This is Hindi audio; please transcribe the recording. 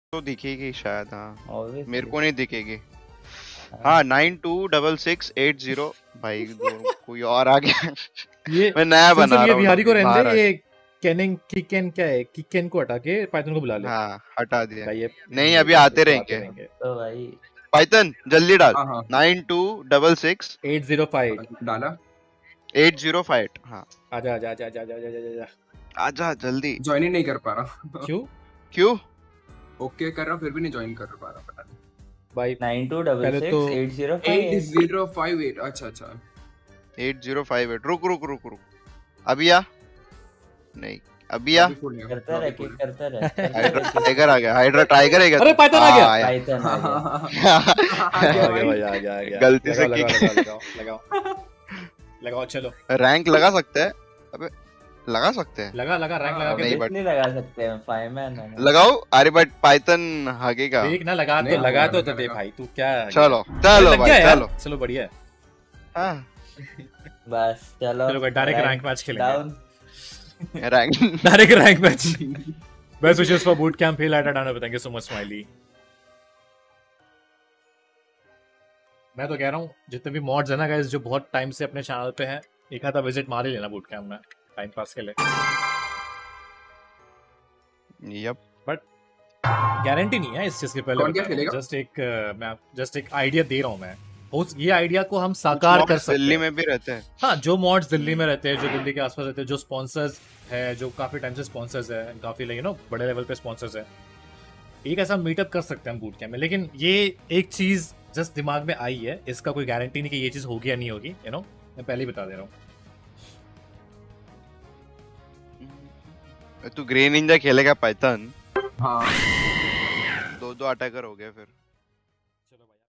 तो दिखेगी शायद। हाँ Obviously. मेरे को नहीं दिखेगी। हाँ 926680 भाई कोई और आ गया। ये मैं नया सुन बना सुन, ये रहा हूँ बिहारी को लॉबी, रहने बाहर दे। आ ये कैनिंग किकेन क्या है, किकेन को हटा के पाइथन को बुला ले। हाँ हटा दिया। भाई ये नहीं अभी तो आते आते रहेंगे। रहेंगे। तो भाई पाइथन जल्दी डाल। हाँ हाँ 9266 805। डाला। 805। हाँ आजा आजा आजा आजा आजा आजा आजा। आजा जल्दी। ज्वाइन ही नहीं कर पा रहा। क्यों क्यों? ओके कर रहा फिर भी नहीं ज्वाइन कर पा रहा, पता नहीं। भाई? 92668058 8058 अच्छा अच्छा 8058 रुक रुक रुक रुक। अभी आ। नहीं अभी आ। अभी full है, करता अभी रहे full है। करता रहे हाइड्रा टाइगर आ गया। हाइड्रा टाइगर है क्या? अरे पाइथन आ गया। आया। पाइथन आ गया। आ आ गया गया भाई। भाई, आ गया आ गया। गलती से लगाओ kick- लगाओ लगाओ लगाओ लगाओ। चलो रैंक लगा सकते हैं। अबे लगा सकते हैं। लगा लगा रैंक लगा के नहीं, देख। but- नहीं लगा सकते हैं, फाइवमैन है ना। लगाओ। अरे बट पाइथन हागेगा। देख ना, लगा नहीं, तो लगा लगा, तो लगा, दे लगा। भाई, तू क्या चलो अरे चलो लग भाई गया यार। चलो। चलो बढ़िया है। हाँ बस चलो चलो भाई, डायरेक्ट रैंक मैच खेलेंगे। Down. Rank direct rank match. Best wishes for boot camp hill at down. Thank you so much smiley. मैं तो कह रहा हूँ जितने भी मॉड्स है ना गाइस, जो बहुत टाइम से अपने चैनल पे हैं, एक आधा विजिट मार ही लेना बूट कैंप में, टाइम पास के लिए। यप। गारंटी नहीं है इस चीज के, पहले कौन क्या बता रहा हूँ। खेलेगा? मैं जस्ट एक आइडिया दे रहा हूँ मैं। ये आइडिया को हम साकार कर सकते दिल्ली हैं। में भी रहते हैं। हाँ, जो मॉड्स दिल्ली में रहते हैं, जो दिल्ली के आसपास रहते हैं, जो स्पॉन्सर्स है, जो काफी टाइम से स्पॉन्सर्स है, काफी बड़े लेवल पे स्पॉन्सर्स है, एक ऐसा मीटअप कर सकते हैं हम बूट कैंप में। लेकिन ये एक चीज जस्ट दिमाग में आई है, इसका कोई गारंटी नहीं कि ये चीज होगी या नहीं होगी। मैं पहले ही बता दे रहा हूँ। तू ग्रे निंजा खेलेगा पाइथन? हाँ 2 अटैकर हो गए फिर।